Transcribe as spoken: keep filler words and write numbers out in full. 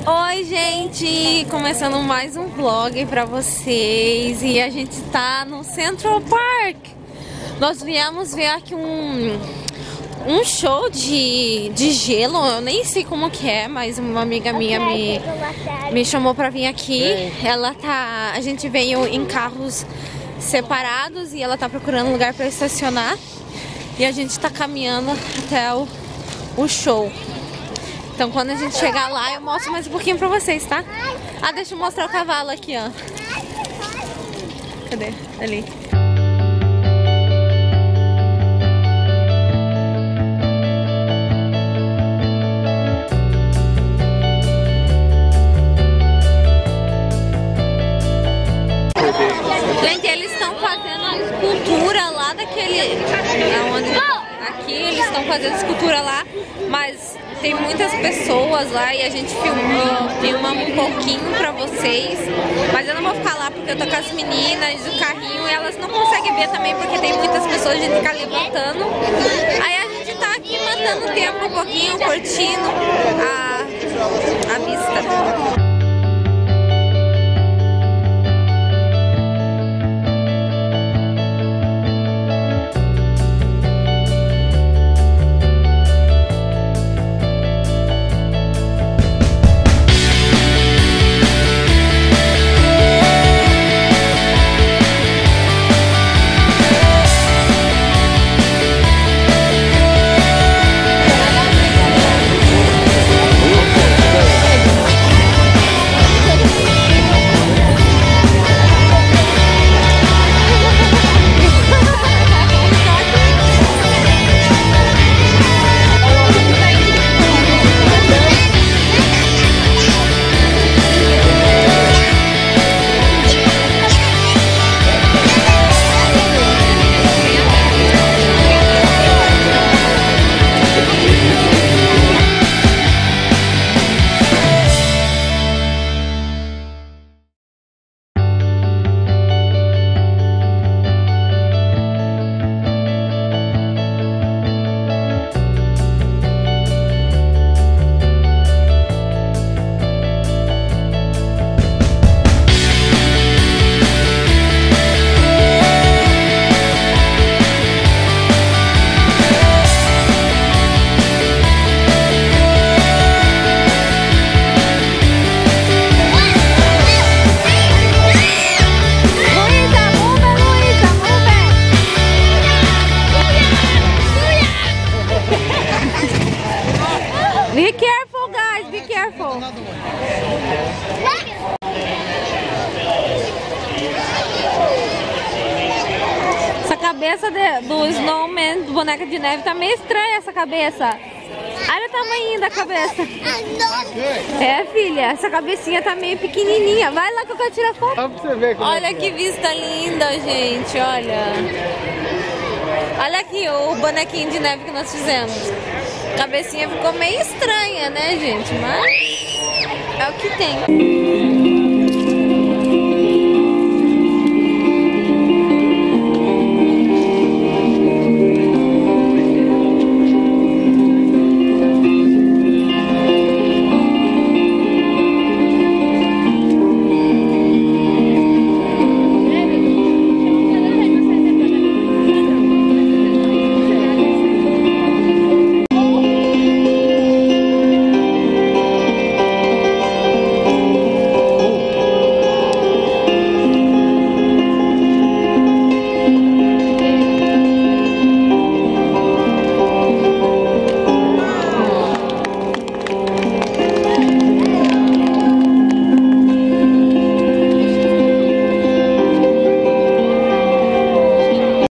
Oi, gente! Começando mais um vlog pra vocês. E a gente tá no Central Park. Nós viemos ver aqui um, um show de, de gelo. Eu nem sei como que é, mas uma amiga minha me, me chamou pra vir aqui. Ela tá... A gente veio em carros separados e ela tá procurando lugar pra estacionar. E a gente tá caminhando até o, o show. Então quando a gente chegar lá eu mostro mais um pouquinho pra vocês, tá? Ah, deixa eu mostrar o cavalo aqui, ó. Cadê? Ali. Gente, eles estão fazendo a escultura lá daquele... Aonde... Aqui eles estão fazendo escultura lá, mas tem muitas pessoas lá e a gente filmou, filmamos um pouquinho pra vocês. Mas eu não vou ficar lá porque eu tô com as meninas do carrinho e elas não conseguem ver também porque tem muitas pessoas, a gente fica levantando. Aí a gente tá aqui matando o tempo um pouquinho, curtindo a, a vista. Be careful, guys, be careful. Essa cabeça de, do snowman, do boneco de neve, tá meio estranha essa cabeça. Olha o tamanho da cabeça. É, filha, essa cabecinha tá meio pequenininha. Vai lá que eu quero tirar foto. Só pra você ver como olha é que vista linda, gente, olha. Olha aqui o bonequinho de neve que nós fizemos. A cabecinha ficou meio estranha, né, gente? Mas é o que tem.